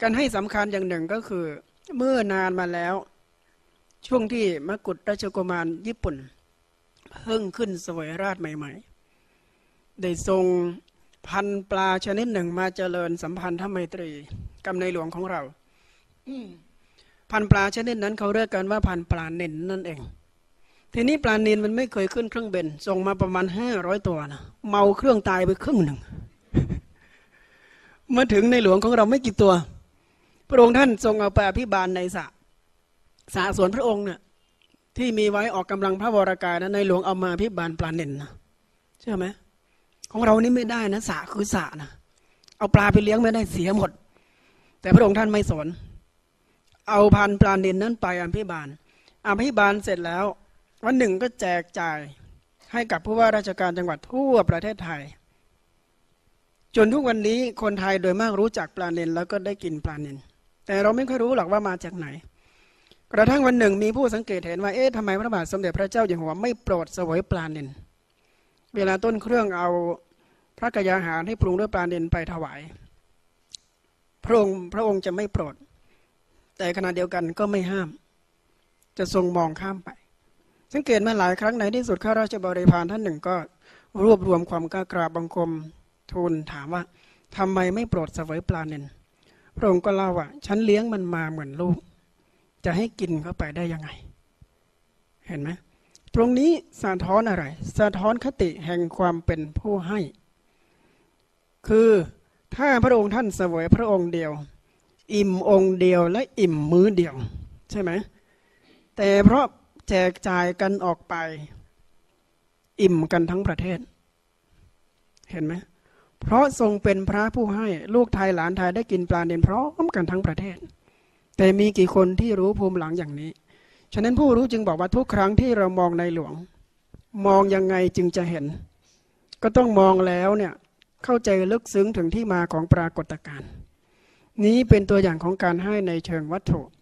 การให้สำคัญอย่างหนึ่งก็คือเมื่อนานมาแล้วช่วงที่มกุฎราชกุมารญี่ปุ่นเพิ่งขึ้นเสวยราชใหม่ๆได้ทรงพันปลาชนิดหนึ่งมาเจริญสัมพันธไมตรีกับในหลวงของเราพันปลาชนิดนั้นเขาเรียกกันว่าพันปลาเน่นนั่นเองทีนี้ปลาเน่นมันไม่เคยขึ้นเครื่องบินส่งมาประมาณ500 ตัวนะเมาเครื่องตายไปครึ่งหนึ่ง มาถึงในหลวงของเราไม่กี่ตัวพระองค์ท่านทรงเอาไปอภิบาลในสระสวนพระองค์เนี่ยที่มีไว้ออกกำลังพระวรากายนะในหลวงเอามาอภิบาลปลาเน่นนะเชื่อไหมของเรานี่ไม่ได้นะสระคือสระนะเอาปลาไปเลี้ยงไม่ได้เสียหมดแต่พระองค์ท่านไม่สนเอาพันปลาเน่นนั้นไปอภิบาลเสร็จแล้ววันหนึ่งก็แจกจ่ายให้กับผู้ว่าราชการจังหวัดทั่วประเทศไทยจนทุกวันนี้คนไทยโดยมากรู้จักปลาเน่นแล้วก็ได้กินปลาเน่นแต่เราไม่ค่อยรู้หรอกว่ามาจากไหนกระทั่งวันหนึ่งมีผู้สังเกตเห็นว่าทำไมพระบาทสมเด็จพระเจ้าอยู่หัวไม่โปรดเสวยปลาเน่นเวลาต้นเครื่องเอาพระกยาหารให้ปรุงด้วยปลาเน่นไปถวายพระองค์จะไม่โปรดแต่ขณะเดียวกันก็ไม่ห้ามจะทรงมองข้ามไปสังเกตมาหลายครั้งในที่สุดข้าราชบริพารท่านหนึ่งก็รวบรวมความกล้ากราบบังคมทูลถามว่าทำไมไม่โปรดเสวยปลาเน่นพระองค์ก็เล่าว่าฉันเลี้ยงมันมาเหมือนลูกจะให้กินเข้าไปได้ยังไงเห็นไหมตรงนี้สะท้อนอะไรสะท้อนคติแห่งความเป็นผู้ให้คือถ้าพระองค์ท่านเสวยพระองค์เดียวอิ่มองค์เดียวและอิ่มมื้อเดียวใช่ไหมแต่เพราะแจกจ่ายกันออกไปอิ่มกันทั้งประเทศเห็นไหมเพราะทรงเป็นพระผู้ให้ลูกไทยหลานไทยได้กินปลาเน่นพร้อมกันทั้งประเทศแต่มีกี่คนที่รู้ภูมิหลังอย่างนี้ฉะนั้นผู้รู้จึงบอกว่าทุกครั้งที่เรามองในหลวงมองยังไงจึงจะเห็นก็ต้องมองแล้วเนี่ยเข้าใจลึกซึ้งถึงที่มาของปรากฏการณ์นี้เป็นตัวอย่างของการให้ในเชิงวัตถุ